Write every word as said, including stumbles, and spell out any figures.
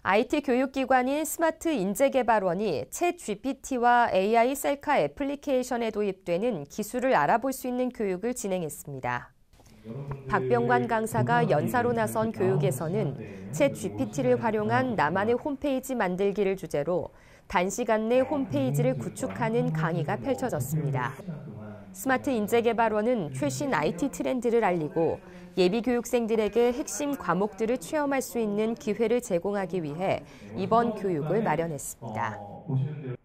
아이티 교육기관인 스마트인재개발원이 챗 지피티와 에이아이 셀카 애플리케이션에 도입되는 기술을 알아볼 수 있는 교육을 진행했습니다. 박병관 강사가 연사로 나선 교육에서는 챗 지피티를 활용한 나만의 홈페이지 만들기를 주제로 단시간 내 홈페이지를 구축하는 강의가 펼쳐졌습니다. 스마트인재개발원은 최신 아이티 트렌드를 알리고 예비 교육생들에게 핵심 과목들을 체험할 수 있는 기회를 제공하기 위해 이번 교육을 마련했습니다.